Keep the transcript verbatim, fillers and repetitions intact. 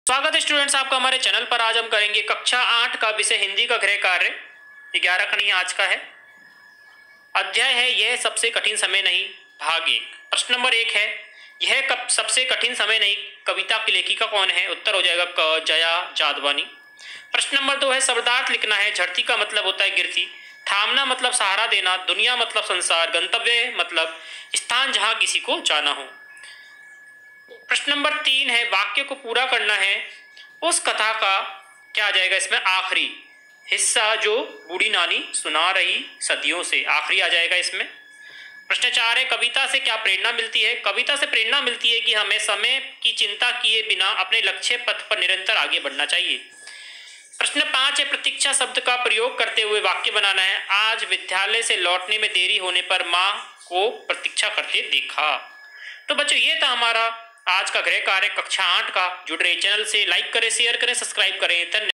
स्वागत है स्टूडेंट्स आपका हमारे चैनल पर। आज हम करेंगे कक्षा आठ का विषय हिंदी का गृह कार्य। ग्यारह का नहीं, आज का है। अध्याय है यह सबसे कठिन समय नहीं, भाग एक। प्रश्न नंबर एक है, यह कब सबसे कठिन समय नहीं कविता की लेखिका कौन है? उत्तर हो जाएगा क जया जादवानी। प्रश्न नंबर दो है, शब्दार्थ लिखना है। झड़ती का मतलब होता है गिरती, थामना मतलब सहारा देना, दुनिया मतलब संसार, गंतव्य मतलब स्थान जहां किसी को जाना हो। प्रश्न नंबर तीन है, वाक्य को पूरा करना है। उस कथा का क्या आ जाएगा इसमें? आखिरी हिस्सा जो बूढ़ी नानी सुना रही सदियों से, आखिरी आ जाएगा इसमें। प्रश्न चार है, कविता से क्या प्रेरणा मिलती है? कविता से प्रेरणा मिलती है कि हमें समय की चिंता किए बिना अपने लक्ष्य पथ पर निरंतर आगे बढ़ना चाहिए। प्रश्न पांच है, प्रतीक्षा शब्द का प्रयोग करते हुए वाक्य बनाना है। आज विद्यालय से लौटने में देरी होने पर माँ को प्रतीक्षा करते देखा। तो बच्चों ये था हमारा आज का गृह कार्य कक्षा आठ का। जुड़ रहे चैनल से लाइक करें, शेयर करें, सब्सक्राइब करें। धन्यवाद।